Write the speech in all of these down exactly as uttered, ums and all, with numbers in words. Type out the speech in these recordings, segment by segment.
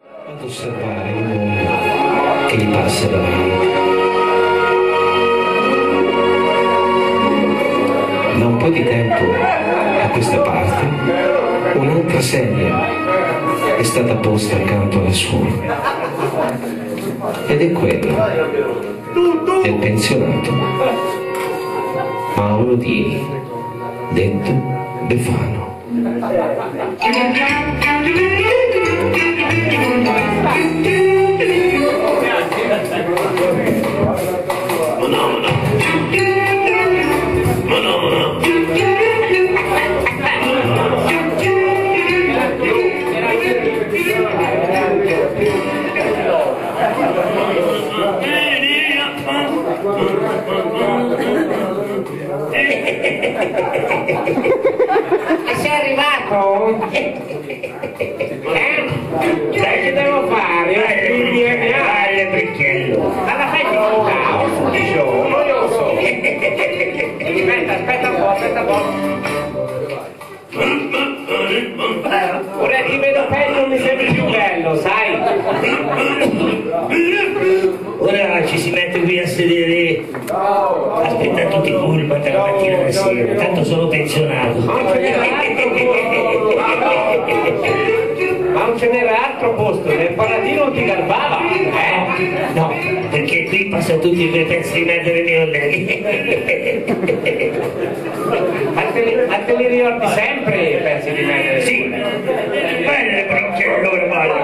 Ad osservare un uomo che gli passa davanti. Da un po' di tempo a questa parte un'altra sedia è stata posta accanto alla sua ed è quella del pensionato Mauro Dini, detto Befano. E sei arrivato? Eh? Sai che devo fare? Dai, dai, bricchiello. Ma la fai finita? O subito? Non lo so. Aspetta, aspetta un po', aspetta un po'. Ora ti vedo peggio, mi sembri più bello, sai? Ora ci si mette qui a sedere, aspetta tutti i pullman dalla mattina alla sera, tanto sono pensionato. Ma non ce n'era altro posto, nel Paladino non ti garbava, eh? No, perché qui passano tutti i pezzi di merda dei miei colleghi. Ma te li, ma te li ricordi sempre i pezzi di merda? Sì, belle bricchiello, ora vado.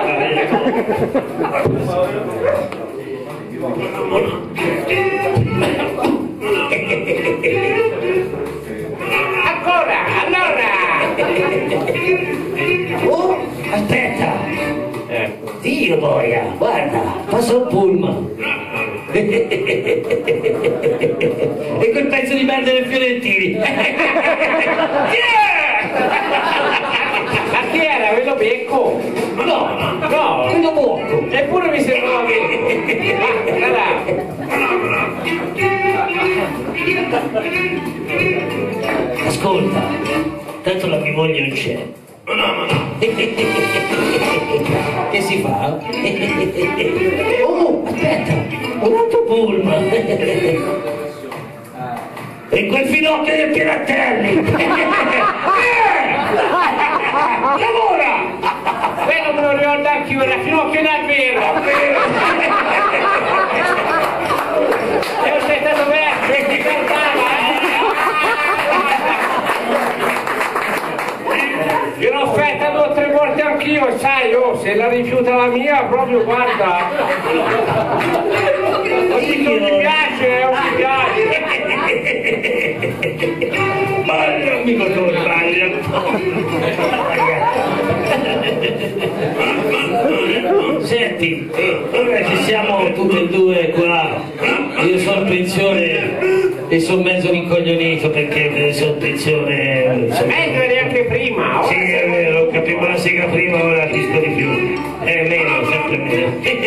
Ancora, allora! Oh, aspetta! Eh. Dio boia, guarda, passa un pullman. E quel pezzo di merda del Fiorentini. Ma chi era? Quello becco? No, No! quello buono. Eppure mi sembrava becco! Ma, là. Ascolta, tanto la mia moglie non c'è. Che si fa? Oh, aspetta, un altro pullman. E quel finocchio del Pirattelli. Lavora! Quello me lo ricordo anch'io, era finocchio davvero! E ho sentato verso e ti cantava, eh! Io l'ho offerta due o tre volte anch'io, sai, oh, se la rifiuta la mia, proprio guarda! Non mi piace, non mi piace! Balla, mi motori, balla! Senti, ora ci siamo tutti e due qua, io sono in pensione e sono mezzo rincoglionito perché sono in pensione... Meglio eri anche prima! Oh. Sì, è vero, capivo la sega prima, ora capisco di più. È meno, sempre meno.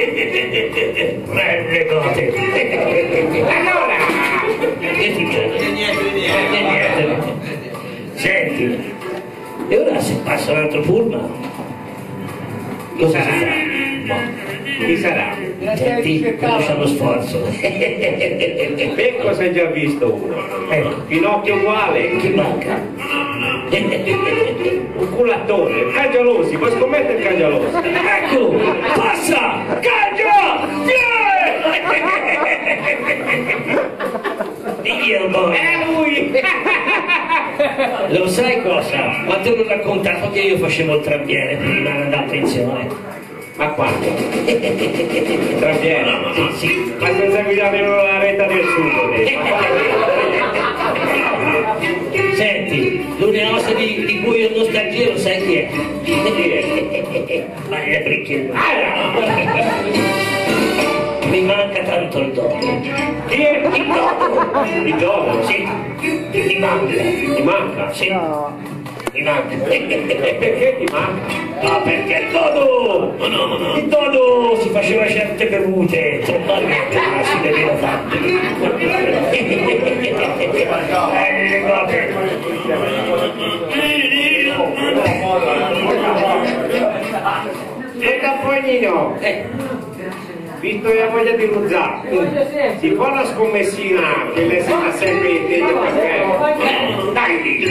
Belle cose. Allora! Che succede? Niente, niente. Niente. Senti, e ora se passa un altro pullman? Cosa si fa? No. Chi sarà? Senti, quello c'ha lo sforzo. Becco si è già visto uno. Ecco. Pinocchio uguale. Chi manca? Un culattone, il Cangialosi, puoi scommettere il Cangialosi? Eccolo! Passa! Caglia! Dio boy! È lui! Lo sai cosa? Ma te l'ho raccontato che io facevo il trambiere prima di andare a pensione. Ma quando? Trambiere? Sì, sì. Ma senza guidare la retta del sud? Senti, l'unica cosa di, di cui ho nostalgia lo sai chi è? Chi è? Ma è perché... Mi manca tanto il dono. Chi è? Il dono! Il dono? Sì, mi manca. Ti manca? Sì, mi manca. E perché ti manca? Ah, perché il dono! No, no, no. Il dono si faceva certe bevute, normalmente non si beveva tanto. Belle cose. E dopo Compagnino, eh, visto che ha voglia di ruzzare, si fa una scommessina che lei si fa sempre in tegno caffè? Dai, dillo!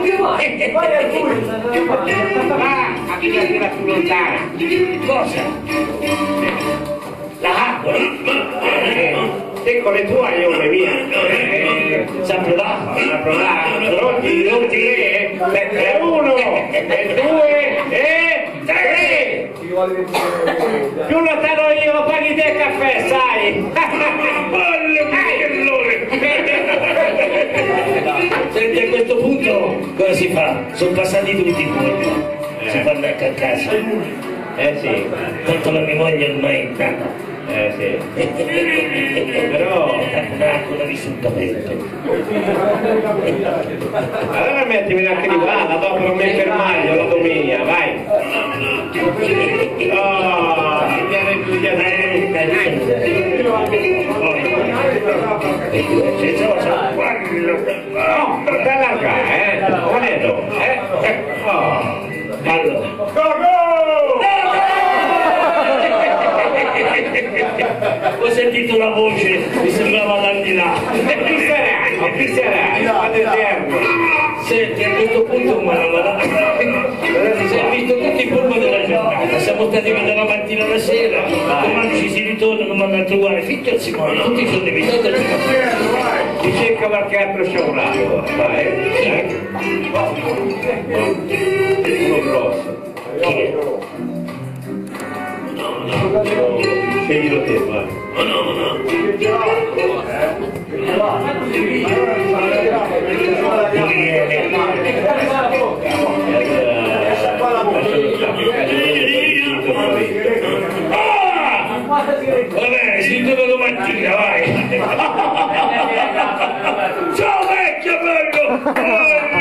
Va, a tirarla più lontana. Cosa? La acqua? Te con le tue aglione via. Sa provare? Sa provare? Pronti? Pronti? E uno, e due, e tre! Più lontano io lo paghi te il caffè, sai? Senti, a questo punto cosa si fa? Sono passati tutti i turni. Si fa andare a casa. Eh sì. Tanto la mia moglie ormai è nata. Eh sì. Però ancora risultamento. allora mettimi una cribata, dopo non mi fermaglio la domenica, vai. Oh, mi viene più di no, non ti allargare, eh? Non è dopo, eh? Oh. Allora. Go, go! Ho sentito la voce, mi sembrava l'aldilà. E chi sarà? O chi sarà? Vado eterno. Senti, a questo punto ma si è visto tutti i pullman della giornata, siamo stati qui dalla mattina alla sera, domani ci si ritorna, non vanno a trovare finché si muoiono, tutti sono invitati al caffè. Ti cerca qualche altro sciaurato, vai, eh? Uno grosso. Chi è? Sceglilo te, vai. No, no, no. Va bene, si ritorna domattina, vai. Ciao vecchio bello!